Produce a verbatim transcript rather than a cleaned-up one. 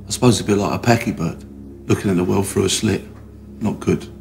I suppose it's a bit like a packy bird, looking at the world through a slit. Not good.